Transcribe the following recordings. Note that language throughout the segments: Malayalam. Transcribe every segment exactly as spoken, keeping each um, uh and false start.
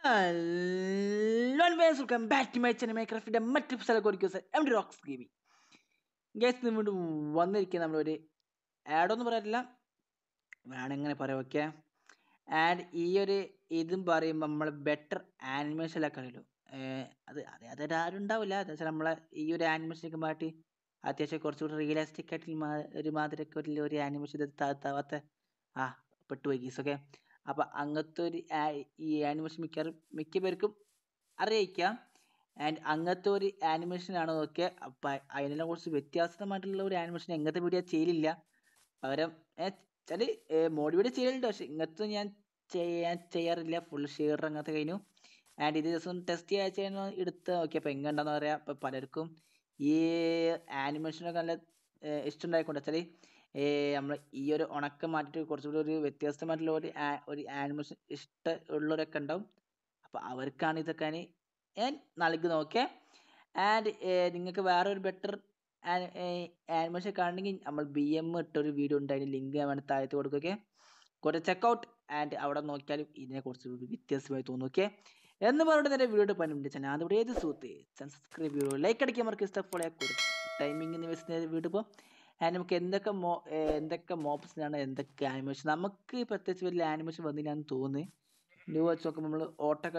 Hello and welcome back to my channel Minecraft മറ്റൊരു സ്ഥലം കൊടുക്കുക M D Rocks gaming guys നമ്മൾ വന്നിരിക്കുക നമ്മളൊരു ആഡ് ഒന്നും പറയാറില്ല വേണമെങ്ങനെ പറയാം ഓക്കെ ആൻഡ് ഈ ഒരു ഇതും പറയുമ്പോൾ നമ്മൾ ബെറ്റർ ആനിമേഷനിലൊക്കെ അറിയല്ലോ അത് അതെ അതായത് ആരും ഉണ്ടാവില്ല എന്ന് വെച്ചാൽ നമ്മളെ ഈ ഒരു ആനിമേഷനൊക്കെ മാറ്റി അത്യാവശ്യം കുറച്ചുകൂടി റിയലിസ്റ്റിക് ആയിട്ടുള്ള ഒരു മാതിരിയൊക്കെ ഒരു ഒരു ആനിമേഷൻ താവാത്ത ആ പെട്ടുപോയി ഗീസ് ഓക്കെ അപ്പോൾ അങ്ങനത്തെ ഒരു ഈ ആനിമേഷൻ മിക്ക മിക്ക പേർക്കും അറിയിക്കാം ആൻഡ് അങ്ങനത്തെ ഒരു ആനിമേഷനാണ് ഓക്കെ അപ്പം അതിനെല്ലാം കുറച്ച് വ്യത്യാസമായിട്ടുള്ള ഒരു ആനിമേഷൻ എങ്ങനത്തെ വീഡിയോ ചെയ്യലില്ല പകരം വെച്ചാൽ മോഡ് വീഡിയോ ചെയ്യലുണ്ട് പക്ഷെ ഇങ്ങനത്തെ ഞാൻ ചെയ്യാൻ ചെയ്യാറില്ല ഫുൾ ഷെയർ അങ്ങനത്തെ കഴിഞ്ഞു ആൻഡ് ഇത് ദിവസം ടെസ്റ്റ് ചെയ്യാൻ എടുത്ത് നോക്കി അപ്പോൾ എങ്ങനെയുണ്ടെന്ന് പറയാം അപ്പോൾ പലർക്കും ഈ ആനിമേഷനൊക്കെ നല്ല ഇഷ്ടമുണ്ടായിക്കൊണ്ട് വെച്ചാൽ നമ്മൾ ഈ ഒരു ഉണക്കം മാറ്റിയിട്ട് കുറച്ചുകൂടി ഒരു വ്യത്യസ്തമായിട്ടുള്ള ഒരു ഒരു ആനിമേഷൻ ഇഷ്ടമുള്ളവരൊക്കെ ഉണ്ടാവും അപ്പോൾ അവർക്കാണ് ഇതൊക്കെ ഞാൻ നൽകുന്നത് ഓക്കെ ആൻഡ് നിങ്ങൾക്ക് വേറെ ഒരു ബെറ്റർ ആനിമേഷൻ കാണണമെങ്കിൽ നമ്മൾ ബി എം ഇട്ടൊരു വീഡിയോ ഉണ്ട് അതിന് ലിങ്ക് ഞാൻ വേണ്ടി താഴത്ത് കൊടുക്കുക കുറച്ച് ചെക്കൗട്ട് ആൻഡ് അവിടെ നോക്കിയാലും ഇതിനെക്കുറിച്ച് വ്യത്യാസമായി തോന്നും ഓക്കെ എന്ന് പറഞ്ഞിട്ട് തന്നെ വീഡിയോ പണിയുണ്ട് ചാനൽ അതിവിടെ ഏത് സുഹൃത്ത് സബ്സ്ക്രൈബ് ചെയ്യുക ലൈക്ക് അടിക്കാൻ അവർക്ക് ഇഷ്ടപ്പെടുക ടൈമിംഗ് വെച്ച് വീഡിയോ ഇപ്പോൾ ആൻഡ് നമുക്ക് എന്തൊക്കെ മോ എന്തൊക്കെ മോപ്സിനാണ് എന്തൊക്കെ ആനിമേഷൻ നമുക്ക് പ്രത്യേകിച്ച് വലിയ ആനിമേഷൻ വന്നില്ലാന്ന് തോന്നുന്നു ന്യൂ വെച്ച് നോക്കുമ്പോൾ നമ്മൾ ഓട്ടൊക്കെ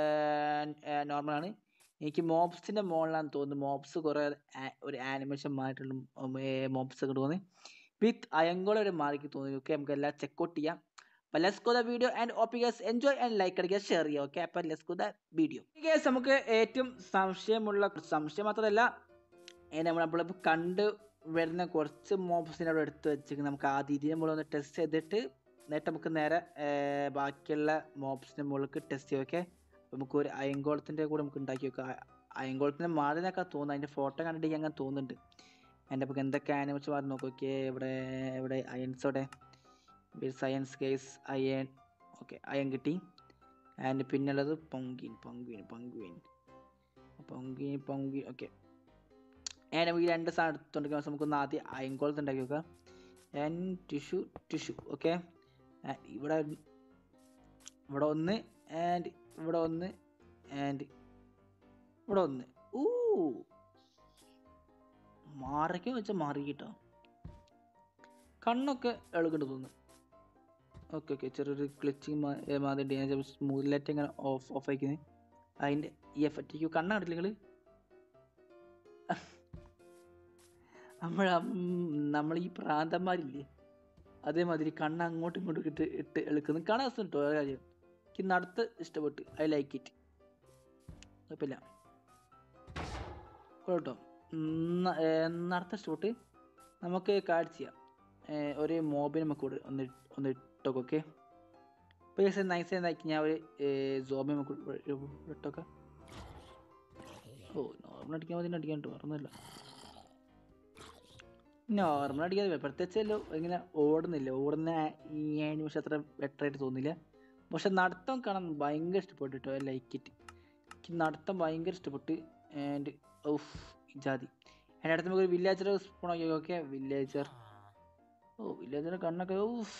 നോർമലാണ് എനിക്ക് മോപ്സിൻ്റെ മുകളിലാണെന്ന് തോന്നുന്നു മോപ്സ് കുറേ ഒരു ആനിമേഷൻ മാറിയിട്ടുള്ള മോപ്സ് ഒക്കെ തോന്നി വിത്ത് അയങ്കോളം ഒരു മാർക്ക് തോന്നി ഓക്കെ നമുക്ക് എല്ലാം ചെക്കൗട്ട് ചെയ്യാം അപ്പോൾ let's go the video and ഓപ്പ് ഗൈസ് എൻജോയ് ആൻഡ് ലൈക്ക് അടിക്കുക ഷെയർ ചെയ്യുക ഓക്കെ അപ്പോൾ let's go the video guys നമുക്ക് ഏറ്റവും സംശയമുള്ള സംശയം മാത്രമല്ല നമ്മളിപ്പോൾ കണ്ട് വരുന്ന കുറച്ച് മോപ്സിനെ അവിടെ എടുത്ത് വെച്ചിട്ട് നമുക്ക് ആദ്യം ഇതിനെ മുകളിൽ ഒന്ന് ടെസ്റ്റ് ചെയ്തിട്ട് എന്നിട്ട് നമുക്ക് നേരെ ബാക്കിയുള്ള മോപ്സിൻ്റെ മുകളിലേക്ക് ടെസ്റ്റ് ചെയ്യാം ഓക്കെ നമുക്ക് ഒരു അയങ്കോളത്തിൻ്റെ കൂടെ നമുക്ക് ഉണ്ടാക്കി വെക്കാം അയങ്കോളത്തിൻ്റെ മാറിനൊക്കെ തോന്നുന്നു അതിൻ്റെ ഫോട്ടോ കണ്ടിട്ട് അങ്ങനെ തോന്നുന്നുണ്ട് എൻ്റെ നമുക്ക് എന്തൊക്കെ ആനിമേഷൻ മാറി നോക്കാം ഓക്കെ ഇവിടെ ഇവിടെ അയൺസോടെ സയൻസ് കേസ് അയൺ ഓക്കെ അയൺ കിട്ടി ആൻഡ് പിന്നുള്ളത് പൊങ്കീൻ പൊങ്കീൻ പൊങ്കുവീൻ പൊങ്കീൻ പൊങ്കീൻ ഓക്കെ ആൻഡ് നമുക്ക് ഈ രണ്ട് സാധനം എടുത്തുകൊണ്ടിരിക്കുമ്പോൾ നമുക്കൊന്ന് ആദ്യം അയങ്കോളത്ത് ഉണ്ടാക്കി വെക്കാം ആൻഡ് ടിഷ്യൂ ടിഷ്യൂ ഓക്കെ ഇവിടെ ഇവിടെ ഒന്ന് ആൻഡ് ഇവിടെ ഒന്ന് ആൻഡ് ഇവിടെ ഒന്ന് ഊ മാറിക്കോ വെച്ചാൽ മാറി കേട്ടോ കണ്ണൊക്കെ എളുക്കുണ്ട് തോന്നുന്നു ഓക്കെ ഓക്കെ ചെറിയൊരു ക്ലിച്ചിങ് മാതിരി ഞാൻ സ്മൂത്തിലായിട്ട് ഇങ്ങനെ ഓഫ് ഓഫ് ആക്കുന്നത് അതിൻ്റെ ഈ എഫക്റ്റ് കണ്ണ കണ്ടില്ല നിങ്ങൾ നമ്മൾ നമ്മൾ ഈ പ്രാന്തന്മാരില്ലേ അതേമാതിരി കണ്ണ് അങ്ങോട്ടും ഇങ്ങോട്ടും ഇട്ട് ഇട്ട് എളുക്കുന്നു കാണാൻ രസം കേട്ടോ കാര്യം എനിക്ക് നടത്ത് ഇഷ്ടപ്പെട്ട് ഐ ലൈക്ക് ഇറ്റ് കുഴപ്പമില്ല കേട്ടോ നടത്ത ഇഷ്ടപ്പെട്ട് നമുക്ക് കാഴ്ച ചെയ്യാം ഒരു മോബിൽ നമുക്ക് കൂടെ ഒന്ന് ഒന്ന് ഇട്ടോക്കെ ഓക്കെ ഇപ്പോൾ ജസ്റ്റ് നൈസ് എന്താക്കി ഞാൻ ഒരു സോബി നമുക്ക് ഇട്ടോക്കെ ഓ നോർമൽ അടിക്കാൻ മതി അടിക്കാൻ കേട്ടോ ഓർമ്മയില്ല നോർമൽ അടിക്കാതെ പ്രത്യേകിച്ചല്ലോ ഇങ്ങനെ ഓടുന്നില്ല ഓടുന്ന ഈ ആനിമേഷൻ അത്ര ബെറ്റർ ആയിട്ട് തോന്നില്ല പക്ഷെ നടത്തം കാണാൻ ഭയങ്കര ഇഷ്ടപ്പെട്ടു കേട്ടോ ലൈക്ക് ഇറ്റ് എനിക്ക് നടത്തം ഭയങ്കര ഇഷ്ടപ്പെട്ട് ആൻഡ് ഓഫ് ജാതി എൻ്റെ അടുത്ത് നമുക്ക് ഒരു വില്ലേജർ സ്പൂൺ ആക്കി ഓക്കെ വില്ലേജർ ഓ വില്ലേജറിൻ്റെ കണ്ണൊക്കെ ഓഫ്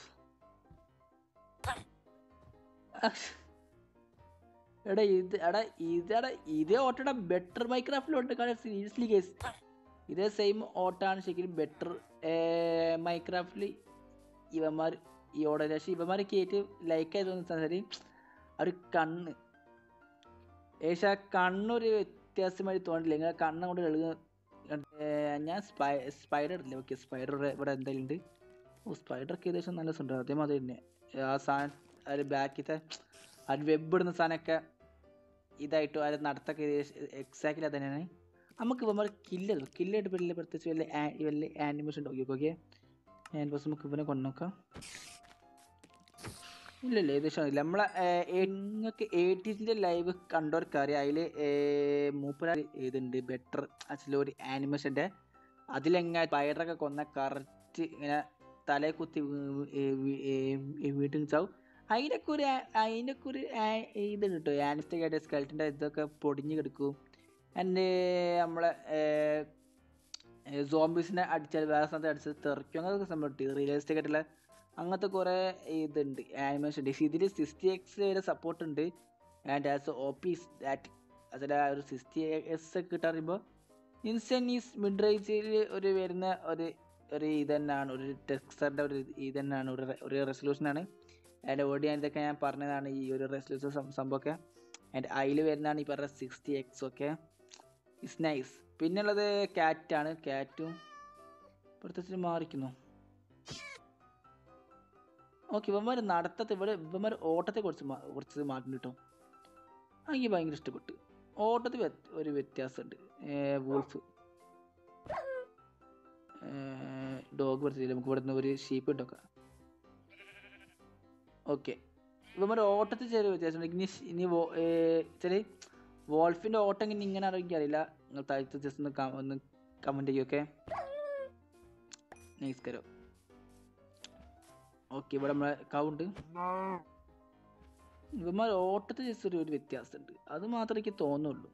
എടാ ഇത് എടാ ഇതെടാ ഇതേ ഓട്ടോടാ ബെറ്റർ മൈക്രാഫ്റ്റിലോട്ട് കാരണം സീരിയസ്ലി കേസ് ഇതേ സെയിം ഓട്ടാണ് ശരിക്കും ബെറ്റർ മൈക്രാഫ്റ്റിൽ ഇവന്മാർ ഈ ഓട പക്ഷേ ഇവന്മാർ കയറ്റി ലൈക്കായി തോന്നുന്ന ഒരു കണ്ണ് ഏകദേശം ആ കണ്ണൊരു വ്യത്യാസമായി തോന്നില്ല ഇങ്ങനെ കണ്ണ് കൊണ്ട് എഴുതുക ഞാൻ സ്പൈ സ്പൈഡർ ഇല്ല ഓക്കെ സ്പൈഡർ ഇവിടെ എന്തായാലും ഉണ്ട് ഓ സ്പൈഡറൊക്കെ ഏകദേശം നല്ല രസമുണ്ട് അതേമാതിരി തന്നെ ആ സാധനം ഒരു ബാക്കിലത്തെ ആ വെബ് ഇടുന്ന സാധനമൊക്കെ ഇതായിട്ട് ആ നടത്തൊക്കെ എക്സാക്ട്ലി അത് തന്നെയാണ് നമുക്ക് ഇവന്മാർ കില്ലർ കില്ലായിട്ട് വലിയ പ്രത്യേകിച്ച് വലിയ വലിയ ആനിമേഷൻ ഉണ്ടാക്കി ഓക്കെ ആൻഡ് ബസ് നമുക്ക് ഇവനെ കൊണ്ടുനോക്കാം ഇല്ലല്ല ഏകദേശം ഇല്ല നമ്മളെ നിങ്ങൾക്ക് എയ്റ്റീസിൻ്റെ ലൈവ് കണ്ടവർക്ക് അറിയാം അതിൽ മൂപ്പര ഇതുണ്ട് ബെറ്റർ ആക്ച്വലി ഒരു ആനിമേഷൻ്റെ അതിലെങ്ങനെ സ്പൈഡറൊക്കെ കൊന്ന കറക്റ്റ് ഇങ്ങനെ തലയെ കുത്തി വീട്ടിൽ ചാവും അതിനൊക്കെ ഒരു അതിനൊക്കെ ഒരു ഇത് കിട്ടും ആനിസ്റ്റിക് ആയിട്ട് സ്കെൽറ്റിൻ്റെ ഇതൊക്കെ പൊടിഞ്ഞ് കിടക്കും ആൻഡ് നമ്മളെ സോംബീസിനെ അടിച്ചാൽ വേറെ സ്ഥലത്ത് അടിച്ചത് തെറിക്കും അങ്ങനത്തെ സംഭവം റിയലിസ്റ്റിക് ആയിട്ടുള്ള അങ്ങനത്തെ കുറേ ഇതുണ്ട് ആനിമേഷൻ ഉണ്ട് ഇതിൽ സിക്സ്റ്റി എക്സ് വരെ സപ്പോർട്ട് ഉണ്ട് and as O P that അതിൽ ആ ഒരു സിക്സ്റ്റി എസ് ഒക്കെ കിട്ടാൻ പറയുമ്പോൾ ഇൻസ്റ്റൻസ് മിഡ് റേഞ്ചിൽ ഒരു വരുന്ന ഒരു ഒരു ഇത് തന്നെയാണ്, ഒരു ടെക്സ്റ്ററിൻ്റെ ഒരു ഇത് തന്നെയാണ്, ഒരു ഒരു റെസൊല്യൂഷനാണ്. അതിൻ്റെ ഓടി ഇതൊക്കെ ഞാൻ പറഞ്ഞതാണ്, ഈ ഒരു റെസൊല്യൂഷൻ സംഭവമൊക്കെ. ആൻഡ് അതിൽ വരുന്നതാണ് ഈ പറഞ്ഞ സിക്സ്റ്റി എക്സ് ഒക്കെ. It's nice. പിന്നുള്ളത് ക്യാറ്റാണ്. ക്യാറ്റും പ്രത്യേകിച്ച് മാറിക്കുന്നു. ഓക്കെ, ഇവന്മാർ നടത്തത്തെ ഇവിടെ ഇവന്മാർ ഓട്ടത്തെ കുറച്ച് കുറച്ച് മാറ്റം കിട്ടും. എനിക്ക് ഭയങ്കര ഇഷ്ടപ്പെട്ടു. ഓട്ടത്തിൽ ഒരു വ്യത്യാസമുണ്ട്. വൂൾഫ് ഡോഗ് പറ്റത്തില്ല, നമുക്ക് ഇവിടെ നിന്ന് ഒരു ഷീപ്പ് ഇട്ടൊക്കെ. ഓക്കെ, ഇവന്മാർ ഓട്ടത്തിൽ ചെറിയ വ്യത്യാസമുണ്ട്. ഇനി ഇനി ചില വോൾഫിൻ്റെ ഓട്ടം ഇങ്ങനെ ഇങ്ങനെയാണോ എനിക്കറിയില്ല. നിങ്ങൾ താഴത്ത് ജസ്റ്റ് ഒന്ന് ഒന്ന് കമൻറ്റ് ചെയ്യൊക്കെ. നമസ്കാരം. ഓക്കെ, ഇവിടെ നമ്മളെ കൗണ്ട് ഇവന്മാർ ഓട്ടത്തിൽ ജസ്റ്റ് ഒരു വ്യത്യാസമുണ്ട്, അത് മാത്രമേ എനിക്ക് തോന്നുള്ളൂ.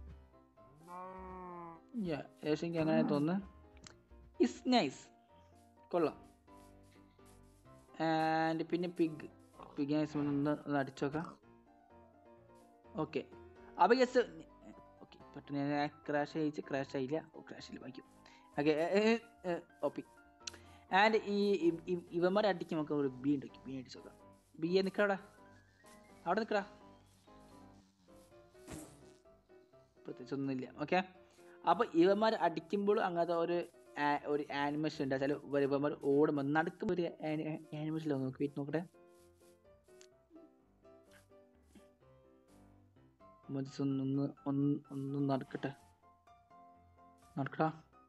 ഏകദേശം എനിക്ക് അങ്ങനെ തോന്നുന്നു. ഇറ്റ്സ് നൈസ്, കൊള്ളാം. ആൻഡ് പിന്നെ പിഗ് പിഗ് നൈസ് ഒന്ന് ഒന്ന് അടിച്ചു നോക്കാം. ഓക്കെ, അപ്പോൾ ജസ്റ്റ് ഓക്കെ പെട്ടെന്ന് ഞാൻ ക്രാഷ് അയച്ച് ക്രാഷ് ആയില്ല. ഓ ക്രാഷില്ല വായിക്കും. Okay OP. ആൻഡ് ഈ ഇവന്മാരെ അടിക്കും നമുക്ക് ഒരു ബി ഉണ്ട്. ബി അടിച്ചു നോക്കാം. ബി എ നിൽക്കടാ, അവിടെ നിൽക്കടാ. പ്രത്യേകിച്ച് ഒന്നുമില്ല. ഓക്കെ, അപ്പോൾ ഇവന്മാർ അടിക്കുമ്പോൾ അങ്ങനത്തെ ഒരു ഒരു ആനിമേഷൻ ഉണ്ട്. ചില ഇവന്മാർ ഓടുമ്പോൾ നടക്കുമ്പോൾ ഒരു ആനിമേഷൻ നോക്കി വീട്ട് നോക്കട്ടെ. ഒന്ന് ഒന്ന് ഒന്ന് നടക്കട്ടെ നടക്കടാ.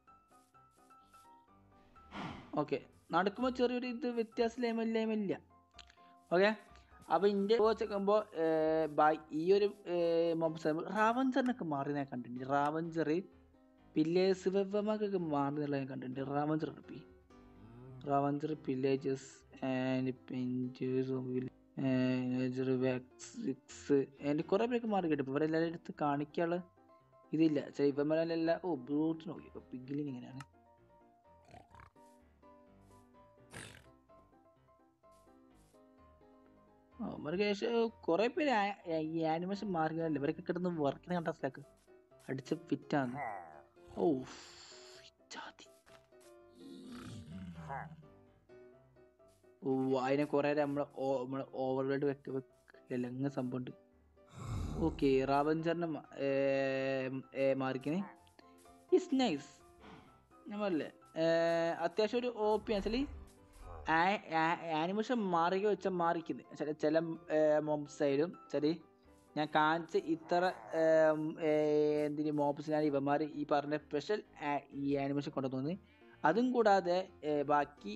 ഓക്കെ, നടക്കുമ്പോൾ ചെറിയൊരു ഇത് വ്യത്യാസമില്ല. ഓക്കെ, അപ്പോൾ ഇന്ത്യ വെച്ചേക്കുമ്പോൾ ഈ ഒരു മൊബൈൽ റാവഞ്ചറിനൊക്കെ മാറി ഞാൻ കണ്ടിട്ടുണ്ട്. റാവഞ്ചർ പില്ലേഴ്സ് വെവ്വമാക്കൊക്കെ മാറുന്നുള്ള ഞാൻ കണ്ടിട്ടുണ്ട്. റാവഞ്ചർ പി റാവഞ്ചർ പില്ലേജസ് ആൻഡ് പെഞ്ചേഴ്സ് വാക്സ് ആൻഡ് കുറേ പേരൊക്കെ മാറി കിട്ടും. ഇപ്പോൾ ഇവരെല്ലാവരും എടുത്ത് കാണിക്കാനുള്ള ഇതില്ല. ചില ഇവന്മാരെല്ലാം ഓ ബ്രൂട്ട് നോക്കി. ഇപ്പോൾ പിഗ്ലിൻ ഇങ്ങനെയാണ്. അവർക്ക് ശേഷം കുറേ പേര് ഈ ആനിമേഷൻ മാർഗമല്ല ഇവരൊക്കെ കിടന്ന് വർക്കിന് കണ്ട സ്ഥലക്ക് അടിച്ച് ഫിറ്റാണ്. ഓ ജാതി ഓ അതിനെ കുറേ നമ്മളെ നമ്മളെ ഓവർവേൾഡ് വെക്ക വെക്കില്ല അങ്ങനെ സംഭവമുണ്ട്. ഓക്കെ, റാവഞ്ചറിനെ മാർക്കിന് ഇറ്റ്സ് നൈസ്. നമ്മളല്ലേ അത്യാവശ്യം ഒരു ഒ പി വെച്ചാൽ ആനിമേഷൻ മാറിക വെച്ചാൽ മാറിക്കുന്നത് ചില ചില മോബ്സായാലും ചില ഞാൻ കാണിച്ച ഇത്ര എന്തിന് മോബ്സിനാണ് ഇവന്മാർ ഈ പറഞ്ഞ സ്പെഷ്യൽ ഈ ആനിമേഷൻ കൊണ്ടുവന്നത്. അതും കൂടാതെ ബാക്കി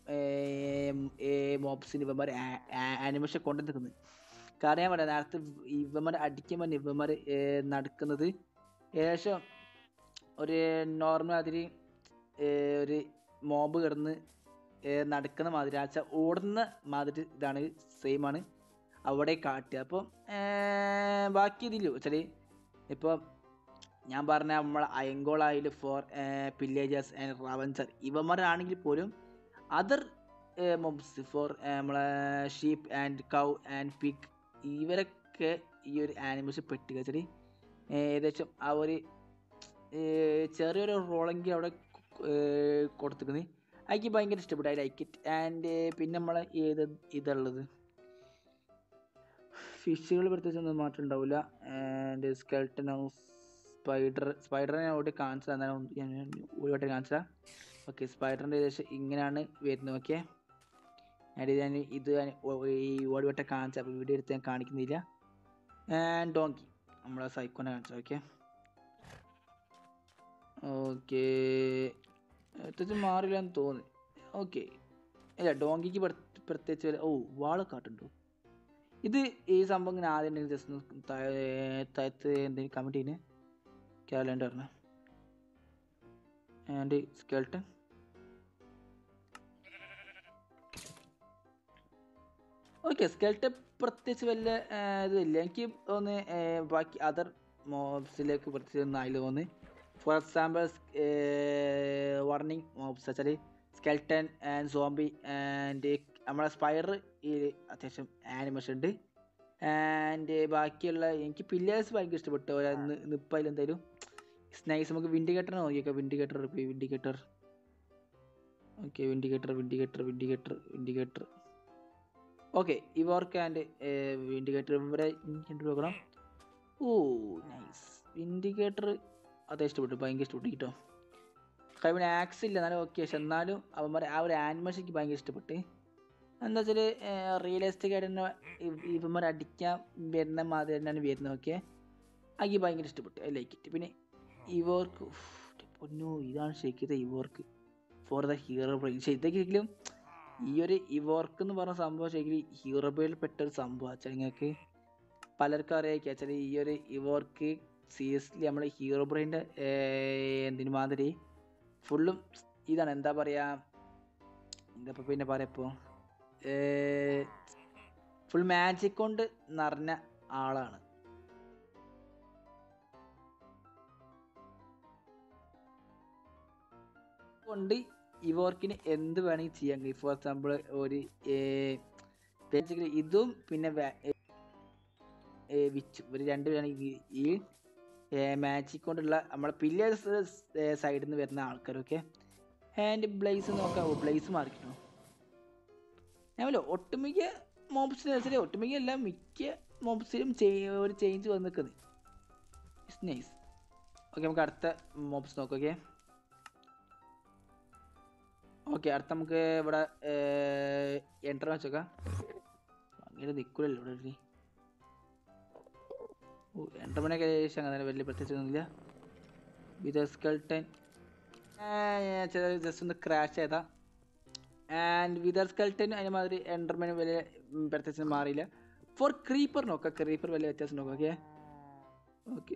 മോബ്സിന് ഇവന്മാർ ആനിമേഷൻ കൊണ്ടു നിൽക്കുന്നത്. കാരണം ഞാൻ പറയാം, നേരത്തെ ഇവന്മാർ അടിക്കുമ്പോൾ ഇവന്മാർ നടക്കുന്നത് ഏകദേശം ഒരു നോർമൽ അതിൽ ഒരു മോബ് കിടന്ന് നടക്കുന്ന മാതിരി ആച്ചാൽ ഓടുന്ന മാതിരി ഇതാണ് സെയിം ആണ് അവിടെ കാട്ടുക. അപ്പോൾ ബാക്കി ഇതില്ലോ വെച്ചാൽ ഇപ്പോൾ ഞാൻ പറഞ്ഞ നമ്മളെ അയങ്കോളായാലും ഫോർ പില്ലേജേഴ്സ് ആൻഡ് റാവഞ്ചർ ഇവന്മാരാണെങ്കിൽ പോലും അതർ മോബ്സ് ഫോർ നമ്മളെ sheep and cow and pig ഇവരൊക്കെ ഈ ഒരു ആനിമേഷൻ പെട്ടുക വെച്ചാൽ ഏകദേശം ആ ഒരു ചെറിയൊരു റോളെങ്കിൽ അവിടെ കൊടുത്തിരിക്കുന്നത്. എനിക്ക് ഭയങ്കര ഇഷ്ടപ്പെട്ടു. I like it. ആൻഡ് പിന്നെ നമ്മളെ ഏത് ഇതുള്ളത് ഫിഷുകൾ പ്രത്യേകിച്ചൊന്നും മാറ്റം ഉണ്ടാവില്ല. ആൻഡ് സ്കെൽട്ടൻ ഹൗസ് സ്പൈഡർ സ്പൈഡറിനെ ഞാൻ ഓടി കാണിച്ചത് എന്നാലും ഞാൻ ഒരു വട്ടം കാണിച്ചതാ. ഓക്കെ, സ്പൈഡറിൻ്റെ ഏകദേശം ഇങ്ങനെയാണ് വരുന്നത്. ഓക്കെ, ആൻഡ് ഞാൻ ഇത് ഞാൻ ഈ ഒരു വട്ടം കാണിച്ച അപ്പോൾ വീഡിയോ എടുത്ത് ഞാൻ കാണിക്കുന്നില്ല. ആൻഡ് ഡോങ്കി നമ്മളെ സൈക്കോനെ കാണിച്ചത്. ഓക്കെ ഓക്കെ പ്രത്യേകിച്ച് മാറില്ല എന്ന് തോന്നി. ഓക്കെ, ഇല്ല ഡോങ്കിക്ക് പ്രത്യേകിച്ച് ഓ വാള് കാട്ടുണ്ടോ. ഇത് ഈ സംഭവം ഇങ്ങനെ ആദ്യം ജസ്റ്റ് താഴത്ത് എന്തെങ്കിലും കമൻറ്റ് ചെയ്യുന്നത് കേരളൻ്റെ പറഞ്ഞ. ആൻഡ് സ്കെൽട്ടൻ ഓക്കെ, സ്കെൽട്ടൻ പ്രത്യേകിച്ച് വലിയ ഇതില്ല. എനിക്ക് ഒന്ന് ബാക്കി അതർ മോബ്സിലേക്ക് പ്രത്യേകിച്ച് ഒന്ന് അതിൽ തോന്നി. ഫോർ എക്സാമ്പിൾ വാർണിംഗ് മോബ്സ് വെച്ചാൽ സ്കെൽട്ടൻ ആൻഡ് സോംബി ആൻഡ് നമ്മളെ സ്പൈഡർ ഈ അത്യാവശ്യം ആനിമേഷൻ ഉണ്ട്. ആൻഡ് ബാക്കിയുള്ള എനിക്ക് പില്ലേഴ്സ് ഭയങ്കര ഇഷ്ടപ്പെട്ടു. നിപ്പായാലും എന്തായാലും നൈസ്. നമുക്ക് വിൻഡിക്കേറ്റർ നോക്കിയേക്കാം. Vindicator vindicator okay vindicator vindicator vindicator vindicator okay ഇവർക്ക് ആൻഡ് വിൻഡിക്കേറ്റർ ഇവിടെ നോക്കണം. ഓ നൈസ് വിൻഡിക്കേറ്റർ അത് ഇഷ്ടപ്പെട്ടു, ഭയങ്കര ഇഷ്ടപ്പെട്ടു കേട്ടോ. കഴിവിന് ആക്സ് ഇല്ല എന്നാലും ഓക്കെ, പക്ഷെ എന്നാലും അവന്മാർ ആ ഒരു ആനിമേഷൻ എനിക്ക് ഭയങ്കര ഇഷ്ടപ്പെട്ട്. എന്താ വെച്ചാൽ റിയലിസ്റ്റിക് ആയിട്ട് തന്നെ ഇവന്മാർ അടിക്കാൻ വരുന്ന മാതിരി തന്നെയാണ് വരുന്നത്. ഓക്കെ എനിക്ക് ഭയങ്കര ഇഷ്ടപ്പെട്ടു, ഐ ലൈക്ക് ഇറ്റ്. പിന്നെ ഇവർക്ക് പൊന്നു ഇതാണ് ശരിക്കും ഇവർക്ക് ഫോർ ദ ഹീറോ ബ്രെയിൻ. ശരിക്കും ഈ ഒരു ഇവർക്ക് എന്ന് പറഞ്ഞ സംഭവം ശരിക്കും ഹീറോ ബ്രെയിനിൽ പെട്ട ഒരു സംഭവം വെച്ചാൽ നിങ്ങൾക്ക് പലർക്കും അറിയാം വെച്ചാൽ ഈ ഒരു ഇവർക്ക് സീരിയസ്ലി നമ്മൾ ഹീറോ ബ്രെയിൻ്റെ എന്തിനു മാതിരി ഫുള്ളും ഇതാണ്. എന്താ പറയുക, എന്താ പിന്നെ പറയപ്പോൾ ഫുൾ മാജിക് കൊണ്ട് നിറഞ്ഞ ആളാണ്. കൊണ്ട് ഇവർക്കിന് എന്ത് വേണമെങ്കിൽ ചെയ്യാൻ കഴിയും. ഫോർ എക്സാമ്പിൾ ഒരു ബേസിക്കലി ഇതും പിന്നെ വിച്ചും ഒരു രണ്ട് വേണമെങ്കിൽ ഈ മാജിക് കൊണ്ടുള്ള നമ്മളെ പില്ലേഴ്സ് സൈഡിൽ നിന്ന് വരുന്ന ആൾക്കാരൊക്കെ. ആൻഡ് ബ്ലേസ് നോക്കാം. ബ്ലേസ് മാറിക്കണോ ഞാനല്ലോ ഒട്ടുമിക്ക മോബ്സിന് ഒട്ടുമിക്ക അല്ല മിക്ക മോബ്സിലും ഒരു ചേഞ്ച് വന്ന് നിൽക്കുന്നത്. It's nice. ഓക്കെ നമുക്ക് അടുത്ത മോബ്സ് നോക്കാം. ഓക്കെ ഓക്കെ അടുത്ത നമുക്ക് ഇവിടെ എൻട്രൻ വെച്ചോക്കാം. അങ്ങനെ നിൽക്കില്ലല്ലോ ഇവിടെ. ഓ എൻട്രമനൊക്കെ ഏകദേശം അങ്ങനെ വലിയ പ്രത്യേകിച്ചൊന്നുമില്ല. വിത്ത് സ്കെൽട്ടൻ ജസ്റ്റ് ഒന്ന് ക്രാഷ് ചെയ്താ. ആൻഡ് വിതർ സ്കെൽട്ടൻ അതിനുമാതിരി എൻഡർമാൻ വലിയ പ്രത്യേകിച്ച് മാറിയില്ല. ഫോർ ക്രീപ്പർ നോക്കാം. ക്രീപ്പർ വലിയ വ്യത്യാസം നോക്കാം. ഓക്കെ ഓക്കെ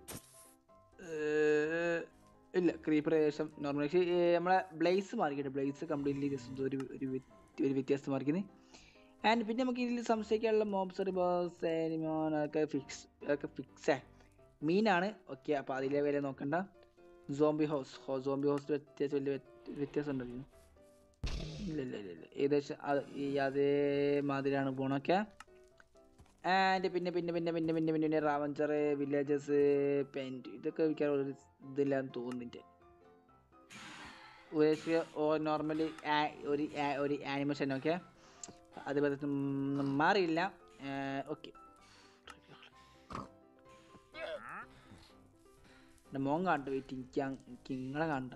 ഇല്ല ക്രീപ്പർ ഏകദേശം നോർമൽ. പക്ഷേ നമ്മളെ ബ്ലേസ് മാറിക്കിട്ട് ബ്ലേസ് കംപ്ലീറ്റ്ലി ജസ്റ്റ് ഒരു ഒരു വ്യത്യാസം മാറിക്കുന്നത്. ആൻഡ് പിന്നെ നമുക്ക് ഇതിൽ സംശയിക്കാനുള്ള മോബ്സ് ബോസ് അതൊക്കെ ഫിക്സ് അതൊക്കെ ഫിക്സേ മീനാണ്. ഓക്കെ അപ്പോൾ അതിലെ വില നോക്കണ്ട. സോംബി ഹൗസ് ഹോ സോംബി ഹൗസ് വ്യത്യാസം വലിയ വ്യത്യാസം ഉണ്ടല്ലോ. ഇല്ല ഇല്ല ഇല്ല ഇല്ല ഏകദേശം ഈ അതേമാതിരിയാണ് പോണൊക്കെ. ആൻഡ് പിന്നെ പിന്നെ പിന്നെ പിന്നെ പിന്നെ പിന്നെ പിന്നെ റാവഞ്ചർ വില്ലേജസ് പെയിൻറ്റ് ഇതൊക്കെ വിൽക്കാൻ ഒരു ഇതില്ലാന്ന് തോന്നുന്നുണ്ട്. ഓ നോർമലി ഒരു ഒരു ആനിമേഷൻ ഓക്കെ അത് മാറിയില്ല. ഓക്കെ മോൻ കണ്ടു വെയിറ്റ് എനിക്ക് നിങ്ങളെ കണ്ട.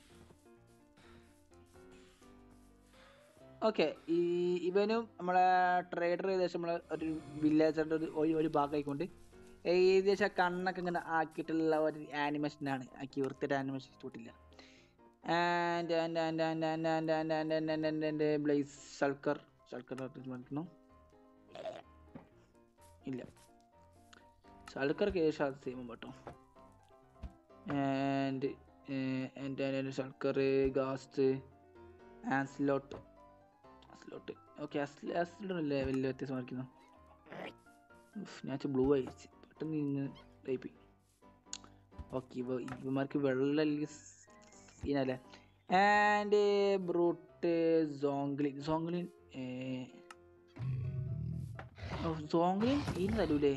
ഓക്കെ ഈ ഇവനും നമ്മളെ ട്രേഡർ ഏകദേശം നമ്മളെ ഒരു വില്ലേജറിൻ്റെ ഒരു ഒരു ഭാഗമായിക്കൊണ്ട് ഏകദേശം കണ്ണൊക്കെ ഇങ്ങനെ ആക്കിയിട്ടുള്ള ഒരു ആനിമേഷനാണ്. ആക്കി വൃത്തിയുടെ ആനിമേഷൻ ഇഷ്ടപ്പെട്ടില്ല. And and and and and and and and and and and and blaze shulker shulker മറക്കുന്നു ഇല്ല സൾക്കർക്ക് ഏകദേശം അത് സെയിം കേട്ടോ. And and and shulker ghast axolotl axolotl okay അസ്ലോട്ടല്ലേ വലിയ വ്യത്യാസം മറിക്കുന്നു. ഞാൻ ബ്ലൂ അയച്ച് പെട്ടെന്ന് ഇന്ന് ടൈപ്പ്. ഓക്കെ ഇവ ഇവന്മാർക്ക് വെള്ളം സീനല്ലേ. ആൻഡ് ബ്രൂട്ട് സോങ്ക്ലിൻ സോങ്ക്ലിൻ സോങ്ക്ലിൻ ഇന്ന് തരൂലേ.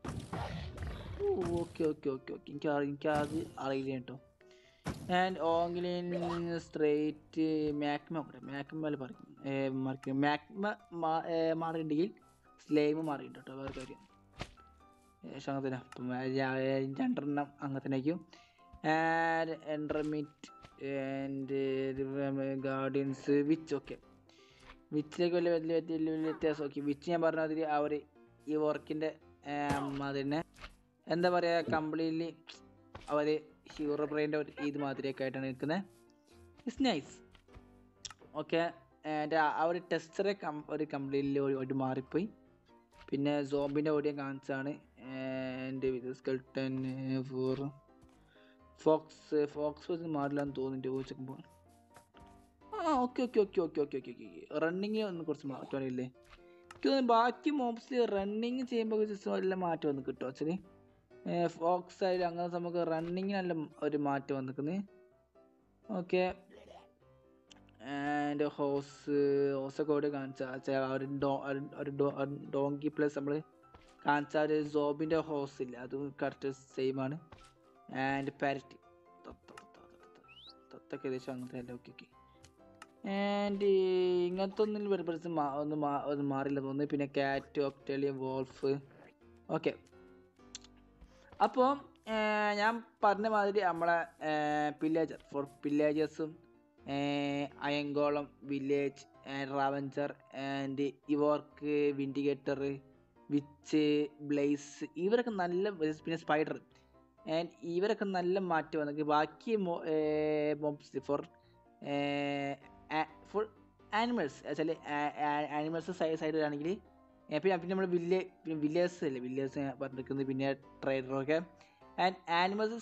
ഓക്കെ ഓക്കെ ഓക്കെ ഓക്കെ എനിക്ക് എനിക്കത് അറിയില്ല കേട്ടോ. ആൻഡ് ഓങ്ക്ലിൻ സ്ട്രേറ്റ് മാക്മ കൂടെ മാക്മ പറയും മറിക്കും. മാക്മ മാറിയിട്ടുണ്ടെങ്കിൽ സ്ലൈമ് മാറിയിട്ടുണ്ട് കേട്ടോ വേറെ കാര്യം. ഏകദേശം അങ്ങനെ തന്നെ അപ്പം രണ്ടെണ്ണം അങ്ങനെ തന്നെ ആയിരിക്കും. And endermite and guardians witch okay വിച്ചിലേക്ക് വലിയ വലിയ വലിയ വലിയ വ്യത്യാസം. ഓക്കെ വിച്ച് ഞാൻ പറഞ്ഞ മാതിരി ആ ഒരു ഈ വർക്കിൻ്റെ അതിനെ എന്താ പറയുക കംപ്ലീറ്റ്ലി അവർ ഹീറോ ബ്രെയിൻ്റെ ഒരു ഇത് മാതിരിയൊക്കെ ആയിട്ടാണ് നിൽക്കുന്നത്. It's nice. ഓക്കെ ആൻഡ് ആ ഒരു ടെസ്റ്ററെ കം ഒരു കംപ്ലീറ്റ്ലി ഒരു മാറിപ്പോയി. പിന്നെ സോംബിൻ്റെ ഓടിയ കാണിച്ചാണ്. And with skeleton for fox fox വെച്ച് മാറില്ലാന്ന് തോന്നുന്നുണ്ട് ചോദിച്ചപ്പോൾ. ആ okay okay okay okay okay okay okay running ഒന്ന് കുറച്ച് മാറ്റമാണില്ലേ. എനിക്ക് തോന്നുന്നു ബാക്കി മോബ്സിൽ റണ്ണിങ് ചെയ്യുമ്പോൾ ജസ്റ്റ് നല്ല മാറ്റം വന്ന് കിട്ടും. ആക്ച്വലി ഫോക്സ് ആയാലും അങ്ങനെ നമുക്ക് റണ്ണിങ് നല്ല ഒരു മാറ്റം വന്നിരിക്കുന്നത്. ഓക്കെ ആൻഡ് ഹോസ് ഹോസൊക്കെ ഓടി കാണിച്ചാൽ ഒരു ഡോ ഒരു ഡോങ്കി പ്ലസ് നമ്മൾ കാണിച്ച ഒരു സോബിൻ്റെ ഹോസ് ഇല്ല, അതും കറക്റ്റ് സെയിം ആണ്. ആൻഡ് പാരറ്റ് തത്തൊക്കെ ഏകദേശം അങ്ങനത്തെ അല്ല. Okay okay. ആൻഡ് ഇങ്ങനത്തെ ഒന്നും വരുമ്പോഴത്തേക്കും മാ ഒന്ന് മാ ഒന്ന് മാറില്ല തോന്നുന്നു. പിന്നെ ക്യാറ്റ്, ഒക്ടേലിയൻ, വോൾഫ്. ഓക്കെ, അപ്പോൾ ഞാൻ പറഞ്ഞ മാതിരി നമ്മളെ പില്ലേജർ ഫോർ പില്ലേജേഴ്സും അയങ്കോളം, വില്ലേജ്, റാവഞ്ചർ ആൻഡ് ഇവോർക്ക്, വിൻഡിഗേറ്റർ, വിച്ച്, ബ്ലേസ് ഇവരൊക്കെ നല്ല, പിന്നെ സ്പൈഡർ ആൻഡ് ഇവരൊക്കെ നല്ല മാറ്റം വന്നെങ്കിൽ ബാക്കി മോബ്സ് ഫോർ ഫോർ ആനിമൽസ് വെച്ചാൽ ആനിമൽസ് സൈഡ് ആണെങ്കിൽ പിന്നെ പിന്നെ നമ്മൾ വില്ലേ പിന്നെ വില്ലേഴ്സ് അല്ലേ വില്ലേഴ്സ് പറഞ്ഞിരിക്കുന്നത്, പിന്നെ ട്രേഡറൊക്കെ. ആൻഡ് ആനിമൽസ്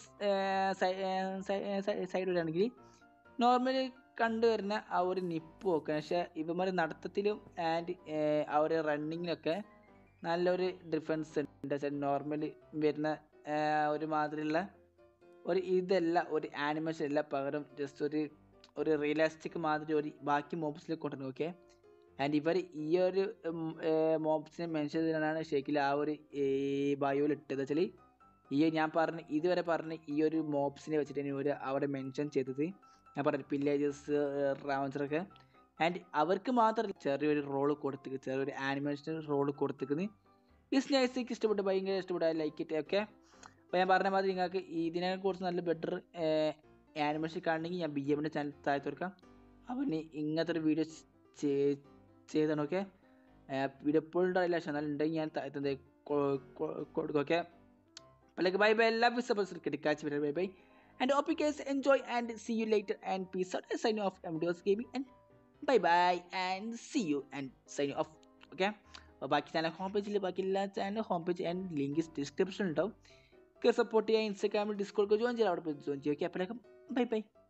സൈഡ് വരികയാണെങ്കിൽ നോർമലി കണ്ടുവരുന്ന ആ ഒരു നിപ്പ് ഒക്കെ, പക്ഷേ ഇവന്മാർ നടത്തത്തിലും ആൻഡ് ആ ഒരു റണ്ണിങ്ങിലൊക്കെ നല്ലൊരു ഡിഫറൻസ് ഉണ്ട്. വെച്ചാൽ നോർമലി വരുന്ന ഒരു മാതിരിയുള്ള ഒരു ഇതല്ല, ഒരു ആനിമേഷൻ അല്ല, പകരം ജസ്റ്റ് ഒരു ഒരു റിയലിസ്റ്റിക് മാതിരി ഒരു ബാക്കി മോബ്സിലേക്ക് കൊണ്ടുവരുന്നത്. ഓക്കെ, ആൻഡ് ഇവർ ഈ ഒരു മോബ്സിനെ മെൻഷൻ ചെയ്തതാണ് ശരിക്കും ആ ഒരു ബയോയിൽ ഇട്ടത്. വെച്ചാൽ ഈ ഞാൻ പറഞ്ഞ ഇതുവരെ പറഞ്ഞ ഈ ഒരു മോബ്സിനെ വെച്ചിട്ട് ഒരു അവിടെ മെൻഷൻ ചെയ്തത് ഞാൻ പറഞ്ഞു പില്ലേജേഴ്സ്, റാവഞ്ചറൊക്കെ. ആൻഡ് അവർക്ക് മാത്രമല്ല ചെറിയൊരു റോള് കൊടുത്തിട്ട് ചെറിയൊരു ആനിമേഷൻ റോള് കൊടുത്തിരിക്കുന്നത്. ഇസ് നൈസ്, എനിക്ക് ഇഷ്ടപ്പെട്ടു, ഭയങ്കര ഇഷ്ടപ്പെട്ടു, ലൈക്ക് ഇറ്റ്. ഓക്കെ, അപ്പോൾ ഞാൻ പറഞ്ഞ മാതിരി നിങ്ങൾക്ക് ഇതിനെ കുറിച്ച് നല്ല ബെറ്റർ ആനിമേഷൻ കാണണമെങ്കിൽ ഞാൻ ബി എമ്മിൻ്റെ ചാനൽ താഴ്ത്തി കൊടുക്കാം. അപ്പോൾ ഇനി ഇങ്ങനത്തെ ഒരു വീഡിയോ ചെയ്താണ്. ഓക്കെ, വീഡിയോ എപ്പോഴും ഉണ്ടാവില്ല, പക്ഷെ എന്നാലും ഉണ്ടെങ്കിൽ ഞാൻ താഴ്ത്തുന്നത് കൊടുക്കും. ഓക്കെ, അപ്പോൾ like bye bye, love you suppose catch you, bye bye, and hope you guys enjoy and see you later and peace out. I sign off M D O S Gaming and bye bye and see you and sign off. Okay, അപ്പോൾ ബാക്കി ചാനൽ ഹോം പേജിൽ ബാക്കി എല്ലാ channel home page and link description ഉണ്ടാവും. സപ്പോർട്ട് ചെയ്യുക, ഇൻസ്റ്റാഗ്രാമിൽ ഡിസ്കോഡ് ജോയിൻ ചെയ്യാം, അവിടെ പോയി ജോയിൻ ചെയ്യുക. ഓക്കെ, അപ്പോഴേക്കും ബൈ ബൈ.